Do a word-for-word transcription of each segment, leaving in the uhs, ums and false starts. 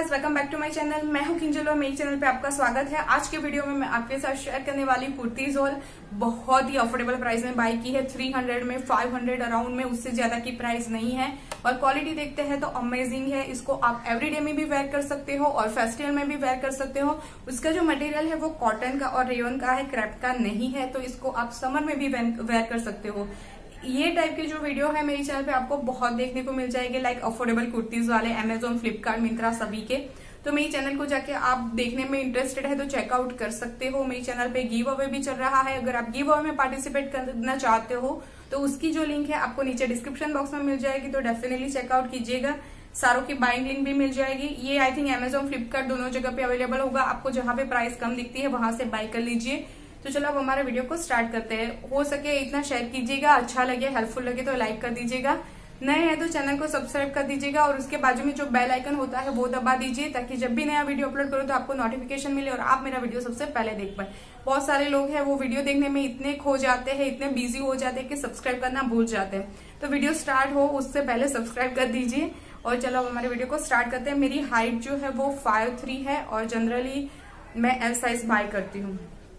Guys, welcome back to my channel. मैं हूं किंजल और मेरे चैनल पे आपका स्वागत है। आज के वीडियो में मैं आपके साथ शेयर करने वाली कुर्तीज और बहुत ही अफोर्डेबल प्राइस में बाई की है। तीन सौ में, पाँच सौ अराउंड में, उससे ज्यादा की प्राइस नहीं है। और क्वालिटी देखते हैं तो अमेजिंग है। इसको आप एवरीडे में भी वेयर कर सकते हो और फेस्टिवल में भी वेयर कर सकते हो। उसका जो मटेरियल है वो कॉटन का और रेयन का है, क्रैप का नहीं है। तो इसको आप समर में भी वेयर कर सकते हो। ये टाइप की जो वीडियो है मेरे चैनल पे आपको बहुत देखने को मिल जाएगी, लाइक अफोर्डेबल कुर्तीज वाले अमेजोन, फ्लिपकार्ट, मिंत्रा सभी के। तो मेरे चैनल को जाके आप देखने में इंटरेस्टेड है तो चेकआउट कर सकते हो। मेरे चैनल पे गिव अवे भी चल रहा है। अगर आप गिव अवे में पार्टिसिपेट करना चाहते हो तो उसकी जो लिंक है आपको नीचे डिस्क्रिप्शन बॉक्स में मिल जाएगी, तो डेफिनेटली चेकआउट कीजिएगा। सारों की बाइंग लिंक भी मिल जाएगी। ये आई थिंक अमेजोन, फ्लिपकार्ट दोनों जगह पे अवेलेबल होगा। आपको जहां पे प्राइस कम दिखती है वहां से बाय कर लीजिए। तो चलो अब हमारे वीडियो को स्टार्ट करते हैं। हो सके इतना शेयर कीजिएगा, अच्छा लगे, हेल्पफुल लगे तो लाइक कर दीजिएगा। नए हैं तो चैनल को सब्सक्राइब कर दीजिएगा और उसके बाजू में जो बेल आइकन होता है वो दबा दीजिए, ताकि जब भी नया वीडियो अपलोड करो तो आपको नोटिफिकेशन मिले और आप मेरा वीडियो सबसे पहले देख पाए। बहुत सारे लोग हैं वो वीडियो देखने में इतने खो जाते हैं, इतने बिजी हो जाते हैं कि सब्सक्राइब करना भूल जाते हैं। तो वीडियो स्टार्ट हो उससे पहले सब्सक्राइब कर दीजिए। और चलो अब हमारे वीडियो को स्टार्ट करते हैं। मेरी हाइट जो है वो फाइव थ्री है और जनरली मैं एल साइज बाय करती हूँ।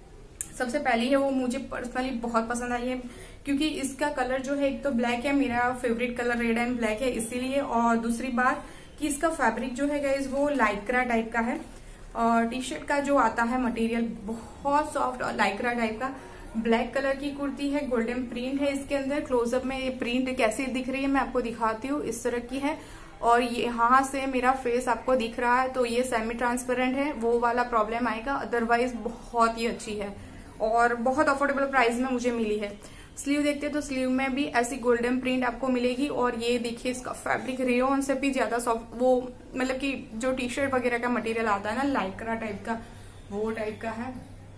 सबसे पहली है वो मुझे पर्सनली बहुत पसंद आई है, क्योंकि इसका कलर जो है एक तो ब्लैक है, मेरा favourite colour red and black है इसीलिए। और दूसरी बात कि इसका फैब्रिक जो है गाइस वो लाइक्रा टाइप का है। और टी शर्ट का जो आता है मटेरियल बहुत सॉफ्ट और लाइक्रा टाइप का। ब्लैक कलर की कुर्ती है, गोल्डन प्रिंट है इसके अंदर। क्लोजअप में ये प्रिंट कैसी दिख रही है मैं आपको दिखाती हूँ। इस तरह की है और ये यहाँ से मेरा फेस आपको दिख रहा है तो ये सेमी ट्रांसपेरेंट है, वो वाला प्रॉब्लम आएगा। अदरवाइज बहुत ही अच्छी है और बहुत अफोर्डेबल प्राइस में मुझे मिली है। स्लीव देखते हैं तो स्लीव में भी ऐसी गोल्डन प्रिंट आपको मिलेगी। और ये देखिए इसका फैब्रिक रेयन से भी ज्यादा सॉफ्ट, वो मतलब कि जो टी शर्ट वगैरह का मटेरियल आता है ना लाइक्रा टाइप का, वो टाइप का है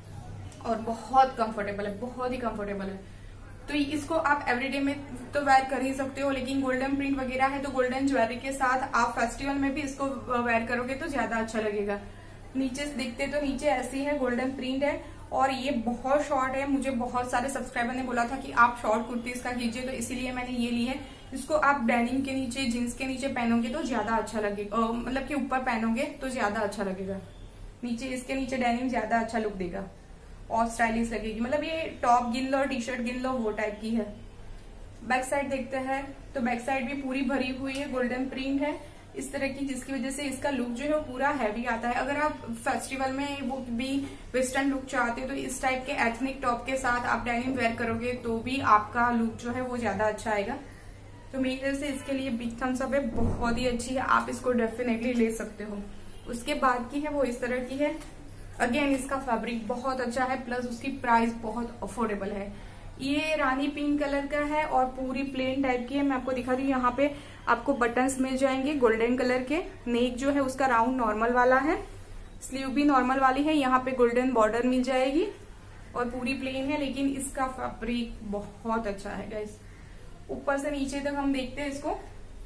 और बहुत कंफर्टेबल है, बहुत ही कंफर्टेबल है। तो इसको आप एवरीडे में तो वेयर कर ही सकते हो, लेकिन गोल्डन प्रिंट वगैरह है तो गोल्डन ज्वेलरी के साथ आप फेस्टिवल में भी इसको वेयर करोगे तो ज्यादा अच्छा लगेगा। नीचे देखते तो नीचे ऐसी है, गोल्डन प्रिंट है और ये बहुत शॉर्ट है। मुझे बहुत सारे सब्सक्राइबर ने बोला था कि आप शॉर्ट कुर्तीज का कीजिए, तो इसीलिए मैंने ये ली है। इसको आप डेनिम के नीचे, जींस के नीचे पहनोगे तो ज्यादा अच्छा लगेगा, मतलब कि ऊपर पहनोगे तो ज्यादा अच्छा लगेगा। नीचे इसके नीचे डेनिम ज्यादा अच्छा लुक देगा और स्टाइलिश लगेगी। मतलब ये टॉप गिन लो, टी शर्ट गिन लो, वो टाइप की है। बैक साइड देखते हैं तो बैक साइड भी पूरी भरी हुई है, गोल्डन प्रिंट है इस तरह की, जिसकी वजह से इसका लुक जो है वो पूरा हैवी आता है। अगर आप फेस्टिवल में वो भी वेस्टर्न लुक चाहते हो तो इस टाइप के एथनिक टॉप के साथ आप डेनिम वेयर करोगे तो भी आपका लुक जो है वो ज्यादा अच्छा आएगा। तो मेरी तरफ से इसके लिए बिग थम्स अप है, बहुत ही अच्छी है, आप इसको डेफिनेटली ले सकते हो। उसके बाद की है वो इस तरह की है। अगेन इसका फैब्रिक बहुत अच्छा है, प्लस उसकी प्राइस बहुत अफोर्डेबल है। ये रानी पिंक कलर का है और पूरी प्लेन टाइप की है। मैं आपको दिखा रही हूँ, यहाँ पे आपको बटन्स मिल जाएंगे गोल्डन कलर के। नेक जो है उसका राउंड नॉर्मल वाला है, स्लीव भी नॉर्मल वाली है। यहाँ पे गोल्डन बॉर्डर मिल जाएगी और पूरी प्लेन है, लेकिन इसका फैब्रिक बहुत अच्छा है गाइस। ऊपर से नीचे तक हम देखते हैं इसको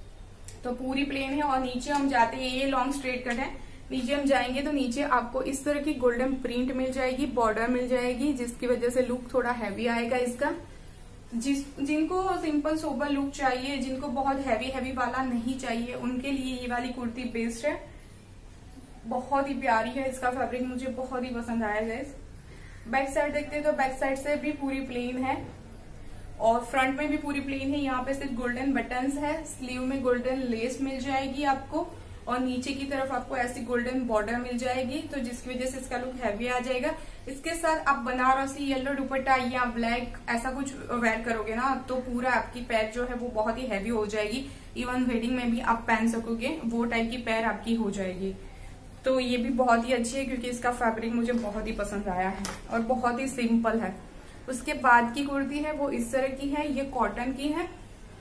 तो पूरी प्लेन है और नीचे हम जाते हैं, ये लॉन्ग स्ट्रेट कट है। नीचे हम जाएंगे तो नीचे आपको इस तरह की गोल्डन प्रिंट मिल जाएगी, बॉर्डर मिल जाएगी, जिसकी वजह से लुक थोड़ा हैवी आएगा इसका। जिस जिनको सिंपल सोबर लुक चाहिए, जिनको बहुत हैवी हैवी वाला नहीं चाहिए, उनके लिए ये वाली कुर्ती बेस्ट है। बहुत ही प्यारी है, इसका फैब्रिक मुझे बहुत ही पसंद आया गाइस। बैक साइड देखते हैं तो बैक साइड से भी पूरी प्लेन है और फ्रंट में भी पूरी प्लेन है। यहाँ पे सिर्फ गोल्डन बटन्स है। स्लीव में गोल्डन लेस मिल जाएगी आपको और नीचे की तरफ आपको ऐसी गोल्डन बॉर्डर मिल जाएगी, तो जिसकी वजह से इसका लुक हैवी आ जाएगा। इसके साथ आप बनारसी येलो दुपट्टा या ब्लैक ऐसा कुछ वेयर करोगे ना तो पूरा आपकी पैर जो है वो बहुत ही हैवी हो जाएगी। इवन वेडिंग में भी आप पहन सकोगे, वो टाइप की पैर आपकी हो जाएगी। तो ये भी बहुत ही अच्छी है क्योंकि इसका फैब्रिक मुझे बहुत ही पसंद आया है और बहुत ही सिंपल है। उसके बाद की कुर्ती है वो इस तरह की है, ये कॉटन की है।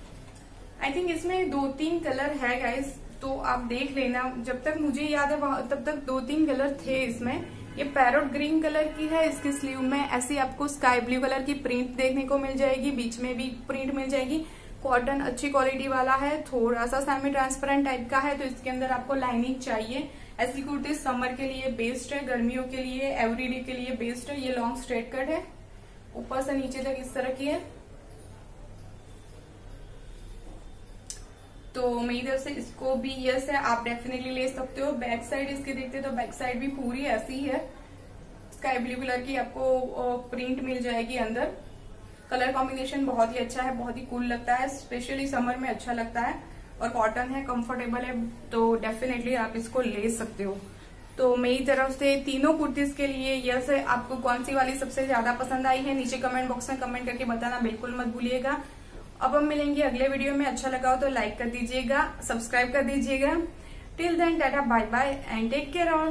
आई थिंक इसमें दो तीन कलर है गाइस, तो आप देख लेना। जब तक मुझे याद है तब तक दो तीन कलर थे इसमें। ये पैरोट ग्रीन कलर की है, इसके स्लीव में ऐसी आपको स्काई ब्लू कलर की प्रिंट देखने को मिल जाएगी, बीच में भी प्रिंट मिल जाएगी। कॉटन अच्छी क्वालिटी वाला है, थोड़ा सा सेमी ट्रांसपेरेंट टाइप का है, तो इसके अंदर आपको लाइनिंग चाहिए। ऐसी कुर्ती समर के लिए बेस्ट है, गर्मियों के लिए, एवरीडे के लिए बेस्ट है। ये लॉन्ग स्ट्रेट कट है, ऊपर से नीचे तक इस तरह की है। तो मेरी तरफ से इसको भी यस है, आप डेफिनेटली ले सकते हो। बैक साइड इसकी देखते तो बैक साइड भी पूरी ऐसी है, स्काई ब्लू कलर की आपको प्रिंट मिल जाएगी अंदर। कलर कॉम्बिनेशन बहुत ही अच्छा है, बहुत ही कूल लगता है, स्पेशली समर में अच्छा लगता है और कॉटन है, कंफर्टेबल है, तो डेफिनेटली आप इसको ले सकते हो। तो मेरी तरफ से तीनों कुर्तीज के लिए यस है। आपको कौन सी वाली सबसे ज्यादा पसंद आई है नीचे कमेंट बॉक्स में कमेंट करके बताना बिल्कुल मत भूलिएगा। अब हम मिलेंगे अगले वीडियो में, अच्छा लगा हो तो लाइक कर दीजिएगा, सब्सक्राइब कर दीजिएगा। Till then tata bye bye and take care all.